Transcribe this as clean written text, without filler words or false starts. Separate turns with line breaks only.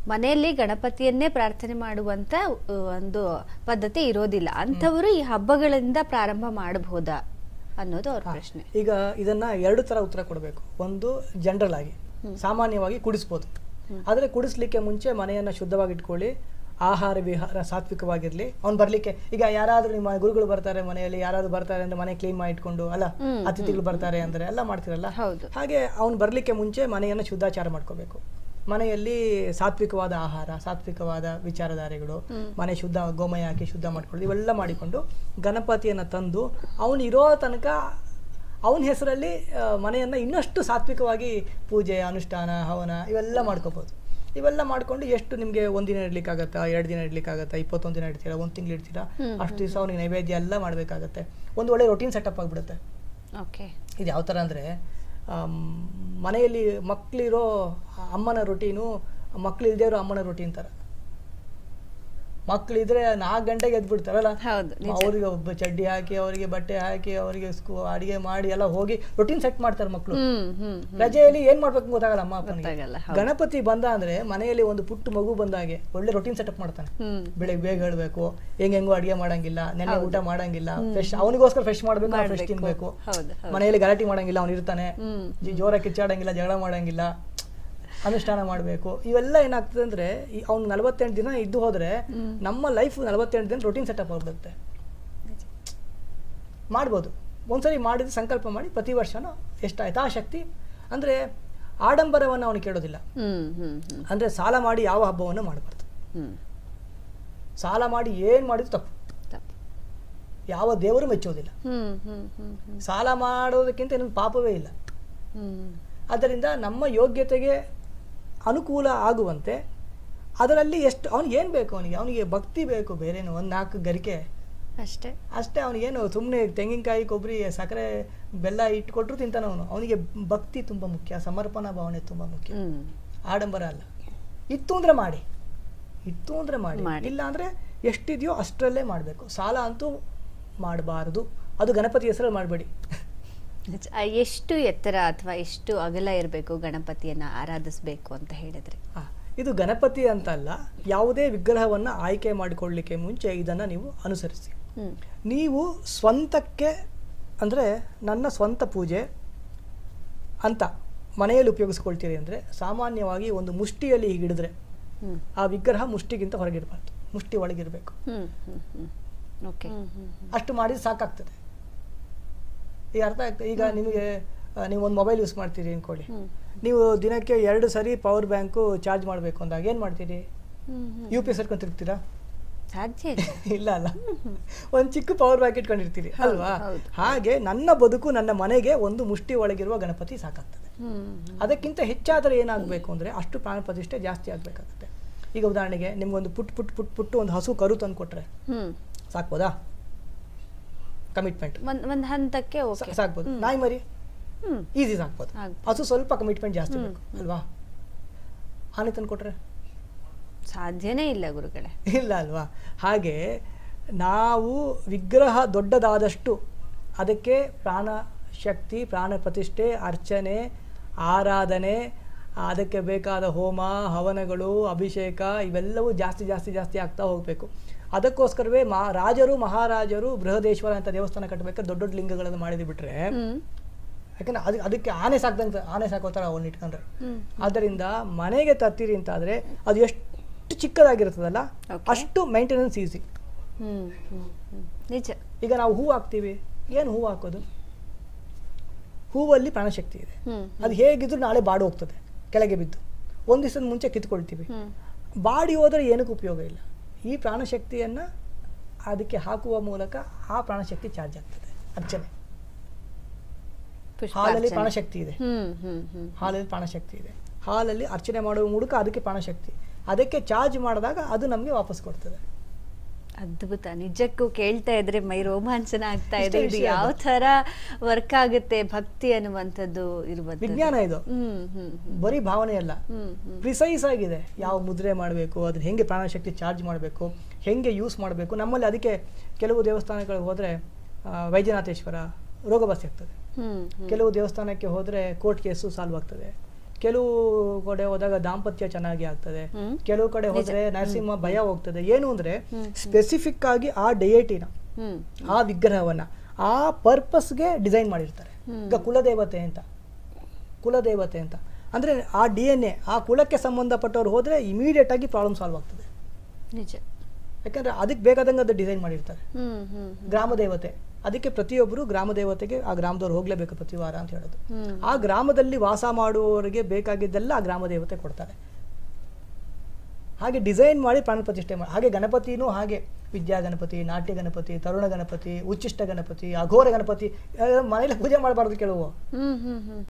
ಮನೆಯಲ್ಲಿ ಗಣಪತಿಯನ್ನೇ ಪ್ರಾರ್ಥನೆ ಮಾಡುವಂತ ಒಂದು ಪದ್ಧತಿ ಇರೋದಿಲ್ಲ, ಅಂಥವರು ಈ ಹಬ್ಬಗಳಿಂದ ಪ್ರಾರಂಭ ಮಾಡಬಹುದಾ ಅನ್ನೋದು ಅವ್ರ ಪ್ರಶ್ನೆ.
ಈಗ ಇದನ್ನ ಎರಡು ತರ ಉತ್ತರ ಕೊಡಬೇಕು. ಒಂದು ಜನರಲ್ ಆಗಿ ಸಾಮಾನ್ಯವಾಗಿ ಕುಡಿಸ್ಬೋದು, ಆದರೆ ಕುಡಿಸ್ಲಿಕ್ಕೆ ಮುಂಚೆ ಮನೆಯನ್ನ ಶುದ್ಧವಾಗಿ ಇಟ್ಕೊಳ್ಳಿ, ಆಹಾರ ವಿಹಾರ ಸಾತ್ವಿಕವಾಗಿರ್ಲಿ. ಅವ್ನು ಬರ್ಲಿಕ್ಕೆ ಈಗ ಯಾರಾದ್ರೂ ನಿಮ್ಮ ಗುರುಗಳು ಬರ್ತಾರೆ ಮನೆಯಲ್ಲಿ, ಯಾರಾದ್ರೂ ಬರ್ತಾರೆ ಅಂದ್ರೆ ಮನೆ ಕ್ಲೀನ್ ಮಾಡಿ ಇಟ್ಕೊಂಡು, ಅಲ್ಲ ಅತಿಥಿಗಳು ಬರ್ತಾರೆ ಅಂದ್ರೆ ಎಲ್ಲ ಮಾಡ್ತಿರಲ್ಲ, ಹಾಗೆ ಅವ್ನು ಬರ್ಲಿಕ್ಕೆ ಮುಂಚೆ ಮನೆಯನ್ನ ಶುದ್ಧಾಚಾರ ಮಾಡ್ಕೋಬೇಕು. ಮನೆಯಲ್ಲಿ ಸಾತ್ವಿಕವಾದ ಆಹಾರ, ಸಾತ್ವಿಕವಾದ ವಿಚಾರಧಾರೆಗಳು, ಮನೆ ಶುದ್ಧ ಗೋಮಯ ಹಾಕಿ ಶುದ್ಧ ಮಾಡ್ಕೊಳ್ಳೋದು, ಇವೆಲ್ಲ ಮಾಡಿಕೊಂಡು ಗಣಪತಿಯನ್ನ ತಂದು ಅವನು ಇರೋ ತನಕ ಅವನ ಹೆಸರಲ್ಲಿ ಮನೆಯನ್ನ ಇನ್ನಷ್ಟು ಸಾತ್ವಿಕವಾಗಿ ಪೂಜೆ, ಅನುಷ್ಠಾನ, ಹವನ ಇವೆಲ್ಲ ಮಾಡ್ಕೋಬಹುದು. ಇವೆಲ್ಲ ಮಾಡ್ಕೊಂಡು ಎಷ್ಟು ನಿಮ್ಗೆ ಒಂದಿನ ಇಡ್ಲಿಕ್ಕಾಗತ್ತಾ, 2 ದಿನ ಇಡ್ಲಿಕ್ಕಾಗತ್ತಾ, 21 ದಿನ ಇಡ್ತೀರಾ, 1 ತಿಂಗಳು ಇಡ್ತೀರಾ, ಅಷ್ಟು ದಿವಸ ಅವನಿಗೆ ನೈವೇದ್ಯ ಎಲ್ಲ ಮಾಡ್ಬೇಕಾಗತ್ತೆ. ಒಂದು ಒಳ್ಳೆ ರೊಟೀನ್ ಸೆಟಪ್ ಆಗ್ಬಿಡುತ್ತೆ. ಇದು ಯಾವ ತರ ಅಂದ್ರೆ ಮನೆಯಲ್ಲಿ ಮಕ್ಕಳಿರೋ ಅಮ್ಮನ ರೊಟೀನು, ಮಕ್ಳು ಇಲ್ದೇ ಇರೋ ಅಮ್ಮನ ರೊಟೀನ್ ತರ. ಮಕ್ಕಳಿದ್ರೆ 4 ಗಂಟೆಗೆ ಎದ್ಬಿಡ್ತಾರಲ್ಲ, ಅವ್ರಿಗೆ ಒಬ್ಬ ಚಡ್ಡಿ ಹಾಕಿ, ಅವರಿಗೆ ಬಟ್ಟೆ ಹಾಕಿ, ಅವರಿಗೆ ಅಡಿಗೆ ಮಾಡಿ ಎಲ್ಲ ಹೋಗಿ ರೊಟೀನ್ ಸೆಟ್ ಮಾಡ್ತಾರೆ ಮಕ್ಕಳು. ರಜೆಯಲ್ಲಿ ಏನ್ ಮಾಡ್ಬೇಕು ಗೊತ್ತಾಗಲ್ಲ ಅಮ್ಮ ಅಪ್ಪನಿಗೆ. ಗಣಪತಿ ಬಂದ ಅಂದ್ರೆ ಮನೆಯಲ್ಲಿ ಒಂದು ಪುಟ್ಟ ಮಗು ಬಂದಾಗೆ ಒಳ್ಳೆ ರೊಟೀನ್ ಸೆಟಪ್ ಮಾಡ್ತಾನೆ. ಬೆಳಿಗ್ಗೆ ಬೇಗ ಹೇಳ್ಬೇಕು, ಹೆಂಗೋ ಅಡಿಗೆ ಮಾಡಂಗಿಲ್ಲ, ನೆನ್ನೆ ಊಟ ಮಾಡಂಗಿಲ್ಲ, ಫ್ರೆಶ್ ಅವನಿಗೋಸ್ಕರ ಫ್ರೆಶ್ ಮಾಡ್ಬೇಕು, ಫ್ರೆಶ್ ತಿನ್ಬೇಕು. ಮನೆಯಲ್ಲಿ ಗಲಾಟೆ ಮಾಡಂಗಿಲ್ಲ, ಅವ್ನು ಇರ್ತಾನೆ, ಜೋರ ಕಿಚ್ಚಾಡಂಗಿಲ್ಲ, ಜಗಳ ಮಾಡಂಗಿಲ್ಲ, ಅನುಷ್ಠಾನ ಮಾಡಬೇಕು. ಇವೆಲ್ಲ ಏನಾಗ್ತದೆ ಅಂದ್ರೆ ಅವ್ನು 48 ದಿನ ಇದ್ದು ಹೋದ್ರೆ ನಮ್ಮ ಲೈಫ್ 48 ದಿನ ರೊಟೀನ್ ಸೆಟಪ್ ಆಗ್ಬಿಡುತ್ತೆ. ಮಾಡ್ಬೋದು ಒಂದ್ಸರಿ ಮಾಡಿದ ಸಂಕಲ್ಪ ಮಾಡಿ ಪ್ರತಿ ವರ್ಷನೂ ಎಷ್ಟಾಯ್ತು ಆ ಶಕ್ತಿ. ಅಂದ್ರೆ ಆಡಂಬರವನ್ನು ಅವನು ಕೇಳೋದಿಲ್ಲ. ಅಂದ್ರೆ ಸಾಲ ಮಾಡಿ ಯಾವ ಹಬ್ಬವನ್ನು ಮಾಡಬಾರ್ದು. ಸಾಲ ಮಾಡಿ ಏನ್ ಮಾಡಿದ್ರು ತಪ್ಪು, ಯಾವ ದೇವರು ಮೆಚ್ಚೋದಿಲ್ಲ. ಸಾಲ ಮಾಡೋದಕ್ಕಿಂತ ಇನ್ನೊಂದು ಪಾಪವೇ ಇಲ್ಲ. ಅದರಿಂದ ನಮ್ಮ ಯೋಗ್ಯತೆಗೆ ಅನುಕೂಲ ಆಗುವಂತೆ ಅದರಲ್ಲಿ ಎಷ್ಟು ಅವನಿಗೆ ಏನು ಬೇಕು, ಅವನಿಗೆ ಭಕ್ತಿ ಬೇಕು, ಬೇರೇನು 1-4 ಗರಿಕೆ ಅಷ್ಟೇ. ಅವನಿಗೇನು ಸುಮ್ಮನೆ ತೆಂಗಿನಕಾಯಿ, ಕೊಬ್ಬರಿ, ಸಕ್ಕರೆ, ಬೆಲ್ಲ ಇಟ್ಕೊಟ್ರು ತಿಂತಾನೆ ಅವನು. ಅವನಿಗೆ ಭಕ್ತಿ ತುಂಬ ಮುಖ್ಯ, ಸಮರ್ಪಣಾ ಭಾವನೆ ತುಂಬ ಮುಖ್ಯ, ಆಡಂಬರ ಅಲ್ಲ. ಇತ್ತು ಅಂದ್ರೆ ಮಾಡಿ, ಇಲ್ಲ ಅಂದ್ರೆ ಎಷ್ಟಿದೆಯೋ ಅಷ್ಟರಲ್ಲೇ ಮಾಡಬೇಕು. ಸಾಲ ಅಂತೂ ಮಾಡಬಾರದು. ಅದು ಗಣಪತಿ ಹೆಸರಲ್ಲಿ ಮಾಡಬೇಡಿ.
ಎಷ್ಟು ಎತ್ತರ ಅಥವಾ ಎಷ್ಟು ಅಗಲ ಇರಬೇಕು ಗಣಪತಿಯನ್ನ ಆರಾಧಿಸಬೇಕು ಅಂತ ಹೇಳಿದ್ರೆ?
ಇದು ಗಣಪತಿ ಅಂತ ಅಲ್ಲ, ಯಾವುದೇ ವಿಗ್ರಹವನ್ನ ಆಯ್ಕೆ ಮಾಡಿಕೊಳ್ಳಲಿಕ್ಕೆ ಮುಂಚೆ ಇದನ್ನ ನೀವು ಅನುಸರಿಸಿ. ನೀವು ಸ್ವಂತಕ್ಕೆ ಅಂದ್ರೆ ನನ್ನ ಸ್ವಂತ ಪೂಜೆ ಅಂತ ಮನೆಯಲ್ಲಿ ಉಪಯೋಗಿಸ್ಕೊಳ್ತೀರಿ ಅಂದ್ರೆ ಸಾಮಾನ್ಯವಾಗಿ ಒಂದು ಮುಷ್ಟಿಯಲ್ಲಿ ಹೀಗೆ ಹಿಡಿದ್ರೆ ಆ ವಿಗ್ರಹ ಮುಷ್ಟಿಗಿಂತ ಹೊರಗಿರಬಾರ್ದು, ಮುಷ್ಟಿ ಒಳಗಿರ್ಬೇಕು. ಅಷ್ಟು ಮಾಡಿದ್ರೆ ಸಾಕಾಗ್ತದೆ. ಈಗ ಅರ್ಥ ಆಗ್ತದೆ. ಈಗ ನಿಮಗೆ ನೀವು ಒಂದು ಮೊಬೈಲ್ ಯೂಸ್ ಮಾಡ್ತೀರಿ ಅನ್ಕೊಳ್ಳಿ, ನೀವು ದಿನಕ್ಕೆ 2 ಸರಿ ಪವರ್ ಬ್ಯಾಂಕು ಚಾರ್ಜ್ ಮಾಡಬೇಕು ಅಂದಾಗ ಏನ್ ಮಾಡ್ತೀರಿ? UPS ಇಟ್ಕೊಂಡು ತಿರುಗ್ತೀರಾ? ಇಲ್ಲ ಅಲ್ಲ, ಒಂದು ಚಿಕ್ಕ ಪವರ್ ಬ್ಯಾಂಕ್ ಇಟ್ಕೊಂಡಿರ್ತೀರಿ ಅಲ್ವಾ? ಹಾಗೆ ನನ್ನ ಬದುಕು, ನನ್ನ ಮನೆಗೆ ಒಂದು ಮುಷ್ಟಿ ಒಳಗಿರುವ ಗಣಪತಿ ಸಾಕಾಗ್ತದೆ. ಅದಕ್ಕಿಂತ ಹೆಚ್ಚಾದರೆ ಏನಾಗಬೇಕು ಅಂದ್ರೆ ಅಷ್ಟು ಪ್ರಾಣ ಪ್ರತಿಷ್ಠೆ ಜಾಸ್ತಿ ಆಗ್ಬೇಕಾಗುತ್ತೆ. ಈಗ ಉದಾಹರಣೆಗೆ ನಿಮ್ಗೊಂದು ಪುಟ್ಟು ಒಂದು ಹಸು ಕರು ತಂದು ಕೊಟ್ರೆ ಸಾಕ್ಬೋದಾ? ಕಮಿಟ್ಮೆಂಟ್
ಒಂದು ಹಂತಕ್ಕೆ
ಸಾಕ್ಬೋದು. ನಾಯಿ ಮರಿ ಈಸಿ ಸಾಕ್ಬೋದು. ಹಸು ಸ್ವಲ್ಪ ಕಮಿಟ್ಮೆಂಟ್ ಜಾಸ್ತಿ ಬೇಕು ಅಲ್ವಾ? ಆನೆ ತಂದು ಕೊಟ್ರೆ
ಸಾಧ್ಯನೇ ಇಲ್ಲ ಗುರುಗಳೇ.
ಇಲ್ಲ ಅಲ್ವಾ? ಹಾಗೆ ನಾವು ವಿಗ್ರಹ ದೊಡ್ಡದಾದಷ್ಟು ಅದಕ್ಕೆ ಪ್ರಾಣ ಶಕ್ತಿ, ಪ್ರಾಣ ಪ್ರತಿಷ್ಠೆ, ಅರ್ಚನೆ, ಆರಾಧನೆ, ಅದಕ್ಕೆ ಬೇಕಾದ ಹೋಮ ಹವನಗಳು, ಅಭಿಷೇಕ ಇವೆಲ್ಲವೂ ಜಾಸ್ತಿ ಜಾಸ್ತಿ ಜಾಸ್ತಿ ಆಗ್ತಾ ಹೋಗಬೇಕು. ಅದಕ್ಕೋಸ್ಕರವೇ ರಾಜರು ಮಹಾರಾಜರು ಬೃಹದೇಶ್ವರ ಅಂತ ದೇವಸ್ಥಾನ ಕಟ್ಟಬೇಕಾದ್ರೆ ದೊಡ್ಡ ದೊಡ್ಡ ಲಿಂಗಗಳನ್ನು ಮಾಡಿದ್ ಬಿಟ್ರೆ, ಯಾಕಂದ್ರೆ ಅದಕ್ಕೆ ಆನೆ ಸಾಕೋತಾರ ಅವನ್ನ ಇಟ್ಕೊಂಡ್ರೆ. ಆದ್ದರಿಂದ ಮನೆಗೆ ತರ್ತೀರಿ ಅಂತ ಆದ್ರೆ ಅದು ಎಷ್ಟು ಚಿಕ್ಕದಾಗಿರ್ತದಲ್ಲ ಅಷ್ಟು ಮೇಂಟೆನೆನ್ಸ್ ಈಸಿ. ಈಗ ನಾವು ಹೂ ಹಾಕ್ತೀವಿ, ಏನು ಹೂ ಹಾಕೋದು? ಹೂವಲ್ಲಿ ಪ್ರಾಣಶಕ್ತಿ ಇದೆ. ಅದು ಹೇಗಿದ್ರು ನಾಳೆ ಬಾಡಿ ಹೋಗ್ತದೆ, ಕೆಳಗೆ ಬಿದ್ದು. ಒಂದು ದಿವಸದ ಮುಂಚೆ ಕಿತ್ಕೊಳ್ತೀವಿ, ಬಾಡಿ ಹೋದ್ರೆ ಏನಕ್ಕೆ ಉಪಯೋಗ ಇಲ್ಲ. ಈ ಪ್ರಾಣಶಕ್ತಿಯನ್ನ ಅದಕ್ಕೆ ಹಾಕುವ ಮೂಲಕ ಆ ಪ್ರಾಣಶಕ್ತಿ ಚಾರ್ಜ್ ಆಗ್ತದೆ. ಅರ್ಚನೆ, ಹಾಲಲ್ಲಿ ಪ್ರಾಣಶಕ್ತಿ ಇದೆ, ಹಾಲಲ್ಲಿ ಪ್ರಾಣಶಕ್ತಿ ಇದೆ. ಹಾಲಲ್ಲಿ ಅರ್ಚನೆ ಮಾಡುವ ಮೂಲಕ ಅದಕ್ಕೆ ಪ್ರಾಣಶಕ್ತಿ, ಅದಕ್ಕೆ ಚಾರ್ಜ್ ಮಾಡಿದಾಗ ಅದು ನಮಗೆ ವಾಪಸ್ ಕೊಡ್ತದೆ.
ಅದ್ಭುತ. ನಿಜಕ್ಕೂ ಕೇಳ್ತಾ ಇದ್ರೆ ಮೈ ರೋಮಾಂಚನ ಆಗ್ತಾ ಇದೆ. ಇದು ಯಾವ ತರ ವರ್ಕ್ ಆಗುತ್ತೆ ಭಕ್ತಿ ಅನ್ನುವಂಥದ್ದು ಇರುವಂತ
ವಿಜ್ಞಾನ ಇದು. ಬರೀ ಭಾವನೆ ಅಲ್ಲ, ಪ್ರಿಸೈಸ್ ಆಗಿದೆ. ಯಾವ ಮುದ್ರೆ ಮಾಡಬೇಕು, ಅದನ್ನ ಹೆಂಗೆ ಪ್ರಾಣಶಕ್ತಿ ಚಾರ್ಜ್ ಮಾಡಬೇಕು, ಹೆಂಗೆ ಯೂಸ್ ಮಾಡಬೇಕು. ನಮ್ಮಲ್ಲಿ ಅದಕ್ಕೆ ಕೆಲವು ದೇವಸ್ಥಾನಗಳಿಗೆ ಹೋದ್ರೆ ವೈದ್ಯನಾಥೇಶ್ವರ ರೋಗ ಬಸಿ ಆಗ್ತದೆ, ಕೆಲವು ದೇವಸ್ಥಾನಕ್ಕೆ ಹೋದ್ರೆ ಕೋರ್ಟ್ ಕೇಸು ಸಾಲ್ವ್ ಆಗ್ತದೆ, ಕೆಲವು ಕಡೆ ಹೋದಾಗ ದಾಂಪತ್ಯ ಚೆನ್ನಾಗಿ ಆಗ್ತದೆ, ಕೆಲವು ಕಡೆ ಹೋದ್ರೆ ನರಸಿಂಹ ಭಯ ಹೋಗ್ತದೆ. ಏನು ಅಂದ್ರೆ ಸ್ಪೆಸಿಫಿಕ್ ಆಗಿ ಆ ಡೆಯಟಿನ, ಆ ವಿಗ್ರಹವನ್ನ ಆ ಪರ್ಪಸ್ಗೆ ಡಿಸೈನ್ ಮಾಡಿರ್ತಾರೆ. ಈಗ ಕುಲದೇವತೆ ಅಂತ ಅಂದ್ರೆ ಆ DNA ಆ ಕುಲಕ್ಕೆ ಸಂಬಂಧಪಟ್ಟವ್ರು ಹೋದ್ರೆ ಇಮಿಡಿಯೇಟ್ ಆಗಿ ಪ್ರಾಬ್ಲಮ್ ಸಾಲ್ವ್ ಆಗ್ತದೆ.
ನಿಜ.
ಯಾಕಂದ್ರೆ ಅದಕ್ಕೆ ಬೇಕಾದಂಗೆ ಅದು ಡಿಸೈನ್ ಮಾಡಿರ್ತಾರೆ. ಗ್ರಾಮ ದೇವತೆ, ಅದಕ್ಕೆ ಪ್ರತಿಯೊಬ್ಬರು ಗ್ರಾಮ ದೇವತೆಗೆ ಆ ಗ್ರಾಮದವ್ರು ಹೋಗ್ಲೇಬೇಕು ಪ್ರತಿ ವಾರ ಅಂತ ಹೇಳೋದು. ಆ ಗ್ರಾಮದಲ್ಲಿ ವಾಸ ಮಾಡುವವರಿಗೆ ಬೇಕಾಗಿದ್ದೆಲ್ಲ ಆ ಗ್ರಾಮ ದೇವತೆ ಕೊಡ್ತಾರೆ. ಹಾಗೆ ಡಿಸೈನ್ ಮಾಡಿ ಪ್ರಾಣ ಪ್ರತಿಷ್ಠೆ ಮಾಡಿ. ಹಾಗೆ ಗಣಪತಿನೂ ಹಾಗೆ ವಿದ್ಯಾ ಗಣಪತಿ, ನಾಟ್ಯ ಗಣಪತಿ, ತರುಣ ಗಣಪತಿ, ಉಚ್ಚಿಷ್ಟ ಗಣಪತಿ, ಅಘೋರ ಗಣಪತಿ ಮನೇಲಿ ಪೂಜೆ ಮಾಡಬಾರ್ದು ಕೆಲವು.